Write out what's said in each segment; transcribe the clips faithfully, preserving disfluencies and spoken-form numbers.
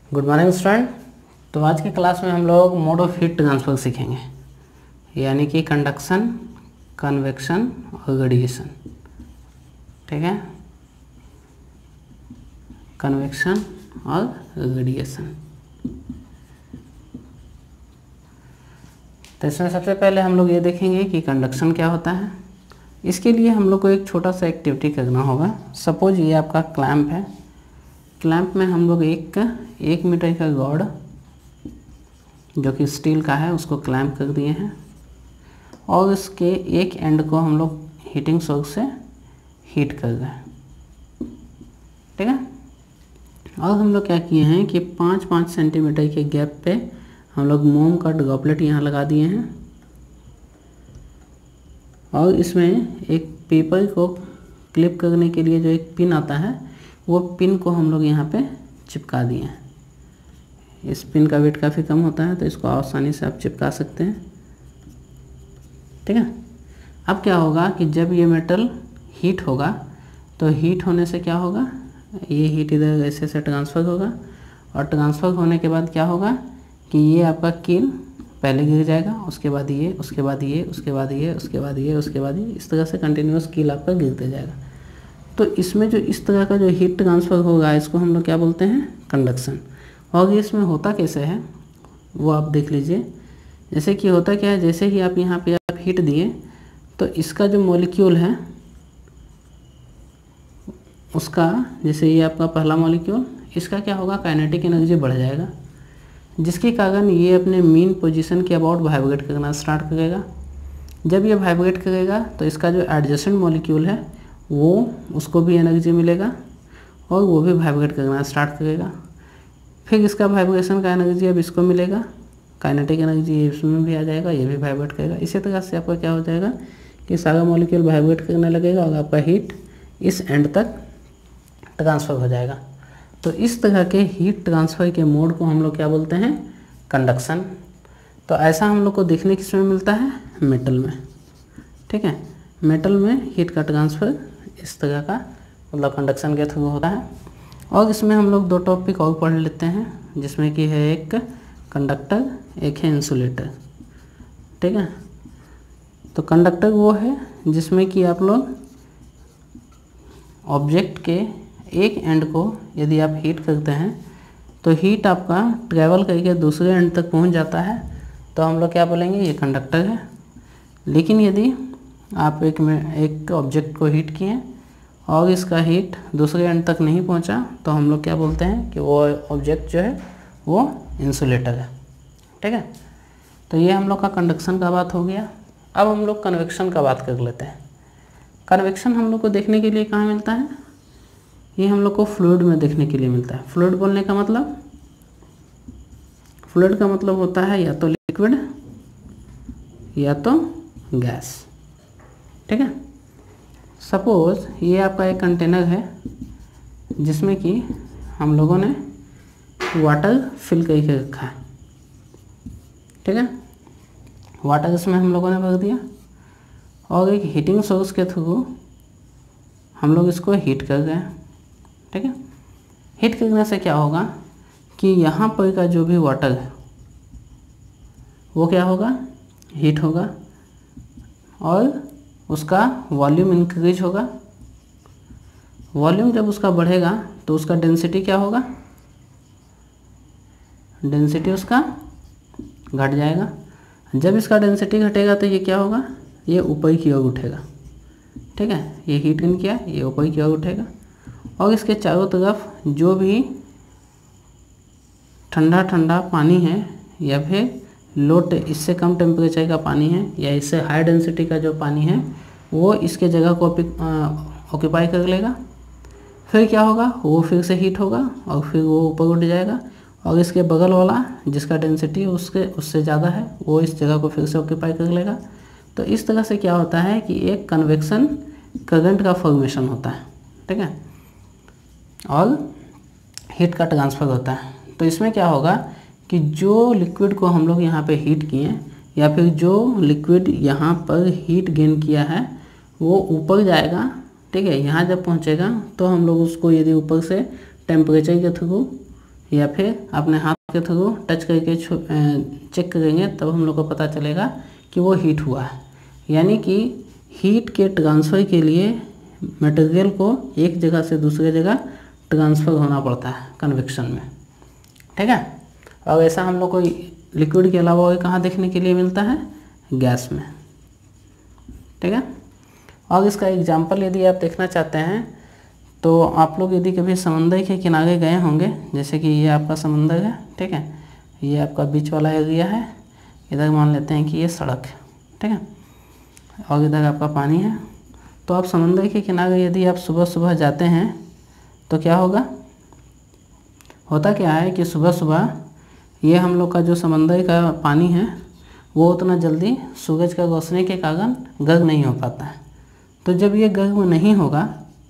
Good morning student. तो आज की क्लास में हम लोग मोड ऑफ हीट ट्रांसफर सीखेंगे, यानी कि कंडक्शन, कन्वेक्शन और रेडिएशन। ठीक है, कन्वेक्शन और रेडिएशन। तो इसमें सबसे पहले हम लोग ये देखेंगे कि कंडक्शन क्या होता है। इसके लिए हम लोग को एक छोटा सा एक्टिविटी करना होगा। सपोज ये आपका क्लैंप है। क्लैंप में हम लोग एक एक मीटर का रॉड जो कि स्टील का है उसको क्लैंप कर दिए हैं और इसके एक एंड को हम लोग हीटिंग सोर्स से हीट कर रहे हैं। ठीक है, और हम लोग क्या किए हैं कि पाँच पाँच सेंटीमीटर के गैप पे हम लोग मोम का ड्रॉपलेट यहाँ लगा दिए हैं और इसमें एक पेपर को क्लिप करने के लिए जो एक पिन आता है वो पिन को हम लोग यहाँ पे चिपका दिए हैं। इस पिन का वेट काफ़ी कम होता है तो इसको आसानी से आप चिपका सकते हैं। ठीक है, अब क्या होगा कि जब ये मेटल हीट होगा तो हीट होने से क्या होगा, ये हीट इधर ऐसे से ट्रांसफ़र होगा और ट्रांसफ़र होने के बाद क्या होगा कि ये आपका कील पहले गिर जाएगा, उसके बाद ये, उसके बाद ये, उसके बाद ये, उसके बाद ये, उसके बाद ये, इस तरह से कंटिन्यूस कील आपका गिरते जाएगा। तो इसमें जो इस तरह का जो हीट ट्रांसफ़र होगा इसको हम लोग क्या बोलते हैं, कंडक्शन। और ये इसमें होता कैसे है वो आप देख लीजिए। जैसे कि होता क्या है, जैसे ही आप यहाँ पे आप हीट दिए तो इसका जो मॉलिक्यूल है उसका, जैसे ये आपका पहला मॉलिक्यूल, इसका क्या होगा, काइनेटिक एनर्जी बढ़ जाएगा, जिसके कारण ये अपने मीन पोजीशन के अबाउट वाइब्रेट करना स्टार्ट करेगा। जब ये वाइब्रेट करेगा तो इसका जो एडजेसेंट मॉलिक्यूल है वो उसको भी एनर्जी मिलेगा और वो भी वाइब्रेट करना स्टार्ट करेगा। फिर इसका वाइब्रेशन का एनर्जी अब इसको मिलेगा, काइनेटिक एनर्जी इसमें भी आ जाएगा, ये भी वाइब्रेट करेगा। इसी तरह से आपका क्या हो जाएगा कि सारा मॉलिक्यूल वाइब्रेट करने लगेगा और आपका हीट इस एंड तक ट्रांसफ़र हो जाएगा। तो इस तरह के हीट ट्रांसफ़र के मोड को हम लोग क्या बोलते हैं, कंडक्शन। तो ऐसा हम लोग को देखने किस में मिलता है, मेटल में। ठीक है, मेटल में हीट का ट्रांसफ़र इस तरह का मतलब कंडक्शन के थ्रू होता है। और इसमें हम लोग दो टॉपिक और पढ़ लेते हैं, जिसमें कि है एक कंडक्टर, एक है इंसुलेटर। ठीक है, तो कंडक्टर वो है जिसमें कि आप लोग ऑब्जेक्ट के एक एंड को यदि आप हीट करते हैं तो हीट आपका ट्रैवल करके दूसरे एंड तक पहुंच जाता है, तो हम लोग क्या बोलेंगे, ये कंडक्टर है। लेकिन यदि आप एक में एक ऑब्जेक्ट को हीट किए और इसका हीट दूसरे एंड तक नहीं पहुंचा तो हम लोग क्या बोलते हैं कि वो ऑब्जेक्ट जो है वो इंसुलेटर है। ठीक है, तो ये हम लोग का कंडक्शन का बात हो गया। अब हम लोग कन्वेक्शन का बात कर लेते हैं। कन्वेक्शन हम लोग को देखने के लिए कहाँ मिलता है, ये हम लोग को फ्लूइड में देखने के लिए मिलता है। फ्लूइड बोलने का मतलब, फ्लूइड का मतलब होता है या तो लिक्विड या तो गैस। ठीक है, सपोज ये आपका एक कंटेनर है जिसमें कि हम लोगों ने वाटर फिल करके रखा है। ठीक है, वाटर इसमें हम लोगों ने भर दिया और एक हीटिंग सोर्स के थ्रू हम लोग इसको हीट कर रहे हैं। ठीक है, हीट करने से क्या होगा कि यहाँ पर का जो भी वाटर है वो क्या होगा, हीट होगा और उसका वॉल्यूम इंक्रीज होगा। वॉल्यूम जब उसका बढ़ेगा तो उसका डेंसिटी क्या होगा, डेंसिटी उसका घट जाएगा। जब इसका डेंसिटी घटेगा तो ये क्या होगा, ये ऊपर की ओर उठेगा। ठीक है, ये हीट इन किया, ये ऊपर की ओर उठेगा और इसके चारों तरफ जो भी ठंडा ठंडा पानी है या फिर लो इससे कम टेम्परेचर का पानी है या इससे हाई डेंसिटी का जो पानी है वो इसके जगह को ऑक्यूपाई कर लेगा। फिर क्या होगा, वो फिर से हीट होगा और फिर वो ऊपर उठ जाएगा और इसके बगल वाला जिसका डेंसिटी उसके उससे ज़्यादा है वो इस जगह को फिर से ऑक्यूपाई कर लेगा। तो इस तरह से क्या होता है कि एक कन्वेक्शन करंट का फॉर्मेशन होता है। ठीक है, और हीट का ट्रांसफ़र होता है। तो इसमें क्या होगा कि जो लिक्विड को हम लोग यहाँ पे हीट किए या फिर जो लिक्विड यहाँ पर हीट गेन किया है वो ऊपर जाएगा। ठीक है, यहाँ जब पहुँचेगा तो हम लोग उसको यदि ऊपर से टेम्परेचर के थ्रू या फिर अपने हाथ के थ्रू टच करके चेक करेंगे, तब हम लोग को पता चलेगा कि वो हीट हुआ है। यानी कि हीट के ट्रांसफ़र के लिए मटेरियल को एक जगह से दूसरे जगह ट्रांसफ़र होना पड़ता है कन्वेक्शन में, ठीक है। और ऐसा हम लोग को लिक्विड के अलावा और कहाँ देखने के लिए मिलता है, गैस में, ठीक है। और इसका एग्जाम्पल यदि आप देखना चाहते हैं तो आप लोग यदि कभी समंदर के किनारे गए होंगे, जैसे कि ये आपका समंदर है, ठीक है, ये आपका बीच वाला एरिया है, इधर मान लेते हैं कि ये सड़क है, ठीक है, और इधर आपका पानी है। तो आप समंदर के किनारे यदि आप सुबह सुबह जाते हैं तो क्या होगा, होता क्या है कि सुबह सुबह ये हम लोग का जो समंदर का पानी है वो उतना जल्दी सूरज का रोशनी के कारण गर्म नहीं हो पाता है। तो जब ये गर्म नहीं होगा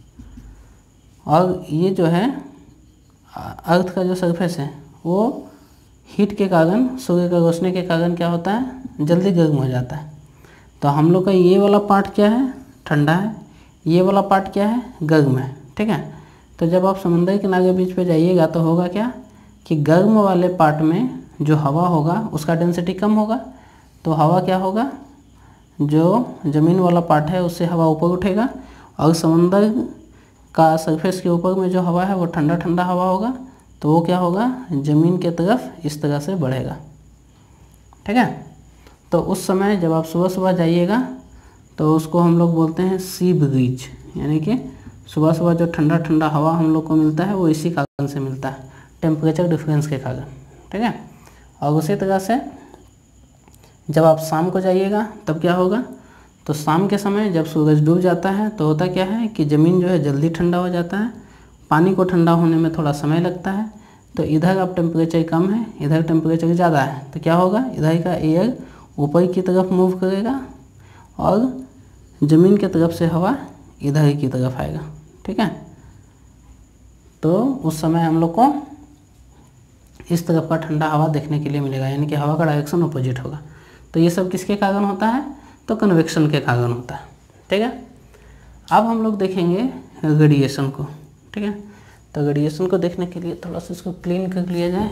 और ये जो है अर्थ का जो सरफेस है वो हीट के कारण, सूर्य का रोशनी के कारण क्या होता है, जल्दी गर्म हो जाता है। तो हम लोग का ये वाला पार्ट क्या है, ठंडा है, ये वाला पार्ट क्या है, गर्म है, ठीक है। तो जब आप समुद्र के किनारे बीच पे जाइएगा तो होगा क्या कि गर्म वाले पार्ट में जो हवा होगा उसका डेंसिटी कम होगा, तो हवा क्या होगा, जो ज़मीन वाला पार्ट है उससे हवा ऊपर उठेगा, और समुद्र का सरफेस के ऊपर में जो हवा है वो ठंडा ठंडा हवा होगा, तो वो क्या होगा, ज़मीन के तरफ इस तरह से बढ़ेगा, ठीक है। तो उस समय जब आप सुबह सुबह जाइएगा तो उसको हम लोग बोलते हैं सी ब्रीज, यानी कि सुबह सुबह जो ठंडा ठंडा हवा हम लोग को मिलता है वो इसी कारण से मिलता है, टेम्परेचर डिफरेंस के कारण, ठीक है। और उसी तरह से जब आप शाम को जाइएगा तब क्या होगा, तो शाम के समय जब सूरज डूब जाता है तो होता क्या है कि ज़मीन जो है जल्दी ठंडा हो जाता है, पानी को ठंडा होने में थोड़ा समय लगता है। तो इधर अब टेम्परेचर कम है, इधर टेम्परेचर ज़्यादा है, तो क्या होगा, इधर का एयर ऊपर की तरफ मूव करेगा और ज़मीन की तरफ से हवा इधर की तरफ आएगा, ठीक है। तो उस समय हम लोग को इस तरफ का ठंडा हवा देखने के लिए मिलेगा, यानी कि हवा का डायरेक्शन अपोजिट होगा। तो ये सब किसके कारण होता है, तो कन्वेक्शन के कारण होता है, ठीक है। अब हम लोग देखेंगे रेडिएशन को, ठीक है। तो रेडिएशन को देखने के लिए थोड़ा सा इसको क्लीन कर लिया जाए।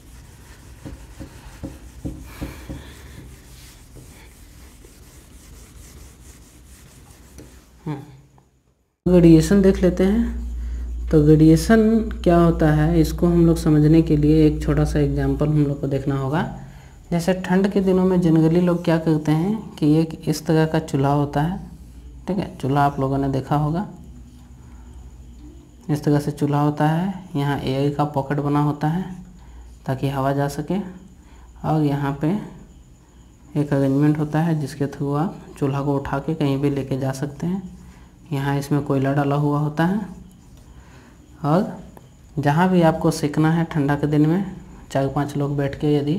रेडिएशन देख लेते हैं। तो रेडिएशन क्या होता है, इसको हम लोग समझने के लिए एक छोटा सा एग्जांपल हम लोग को देखना होगा। जैसे ठंड के दिनों में जनरली लोग क्या करते हैं कि एक इस तरह का चूल्हा होता है, ठीक है, चूल्हा आप लोगों ने देखा होगा, इस तरह से चूल्हा होता है, यहाँ एयर का पॉकेट बना होता है ताकि हवा जा सके, और यहाँ पे एक अरेंजमेंट होता है जिसके थ्रू आप चूल्हा को उठा के कहीं भी लेके जा सकते हैं। यहाँ इसमें कोयला डाला हुआ होता है, और जहाँ भी आपको सेकना है ठंडा के दिन में, चार पांच लोग बैठ के यदि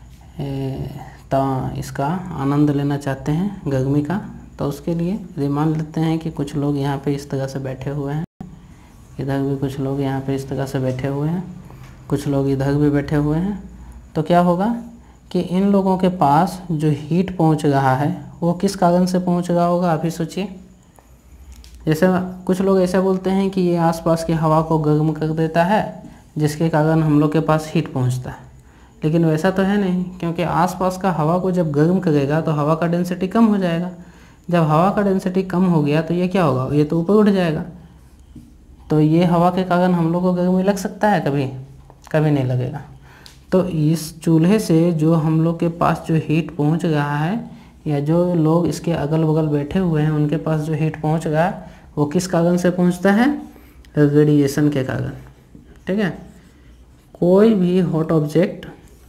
तो इसका आनंद लेना चाहते हैं गर्मी का, तो उसके लिए यदि मान लेते हैं कि कुछ लोग यहाँ पे इस तरह से बैठे हुए हैं, इधर भी कुछ लोग यहाँ पे इस तरह से बैठे हुए हैं, कुछ लोग इधर भी बैठे हुए हैं, तो क्या होगा कि इन लोगों के पास जो हीट पहुँच रहा है वो किस कारण से पहुँच रहा होगा, आप ही सोचिए। जैसे कुछ लोग ऐसा बोलते हैं कि ये आसपास की हवा को गर्म कर देता है जिसके कारण हम लोग के पास हीट पहुंचता है, लेकिन वैसा तो है नहीं, क्योंकि आसपास का हवा को जब गर्म करेगा तो हवा का डेंसिटी कम हो जाएगा। जब हवा का डेंसिटी कम हो गया तो ये क्या होगा, ये तो ऊपर उठ जाएगा। तो ये हवा के कारण हम लोग को गर्मी लग सकता है, कभी कभी नहीं लगेगा। तो इस चूल्हे से जो हम लोग के पास जो हीट पहुँच रहा है, या जो लोग इसके अगल बगल बैठे हुए हैं उनके पास जो हीट पहुंच रहा है वो किस कारण से पहुंचता है, रेडिएशन के कारण, ठीक है। कोई भी हॉट ऑब्जेक्ट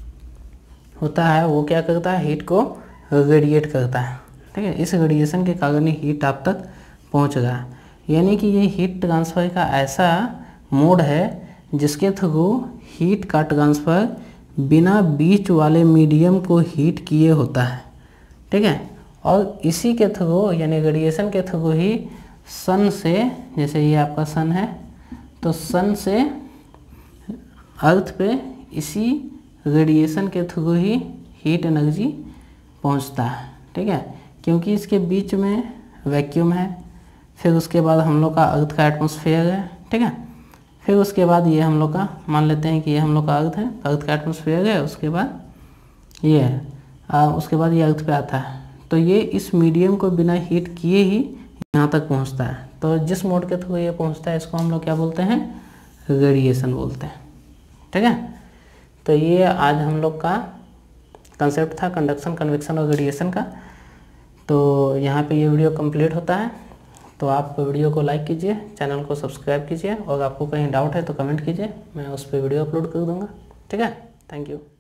होता है वो क्या करता है, हीट को रेडिएट करता है, ठीक है। इस रेडिएशन के कारण ही हीट आप तक पहुंच रहा है। यानी कि ये हीट ट्रांसफ़र का ऐसा मोड है जिसके थ्रू हीट का ट्रांसफ़र बिना बीच वाले मीडियम को हीट किए होता है, ठीक है। और इसी के थ्रू यानी रेडिएशन के थ्रू ही सन से, जैसे ये आपका सन है, तो सन से अर्थ पे इसी रेडिएशन के थ्रू ही हीट एनर्जी पहुंचता है, ठीक है। क्योंकि इसके बीच में वैक्यूम है, फिर उसके बाद हम लोग का अर्थ का एटमॉस्फेयर है, ठीक है। फिर उसके बाद ये हम लोग का मान लेते हैं कि ये हम लोग का अर्थ है, अर्थ का एटमॉस्फेयर है, उसके बाद ये है, आ, उसके बाद ये अर्थ पे आता है। तो ये इस मीडियम को बिना हीट किए ही यहाँ तक पहुँचता है। तो जिस मोड के थ्रू ये पहुँचता है इसको हम लोग क्या बोलते हैं, रेडिएशन बोलते हैं। ठीक है, तो ये आज हम लोग का कंसेप्ट था कंडक्शन, कन्वेक्शन और रेडिएशन का। तो यहाँ पे ये वीडियो कंप्लीट होता है। तो आप वीडियो को लाइक कीजिए, चैनल को सब्सक्राइब कीजिए, और आपको कहीं डाउट है तो कमेंट कीजिए, मैं उस पर वीडियो अपलोड कर दूँगा। ठीक है, थैंक यू।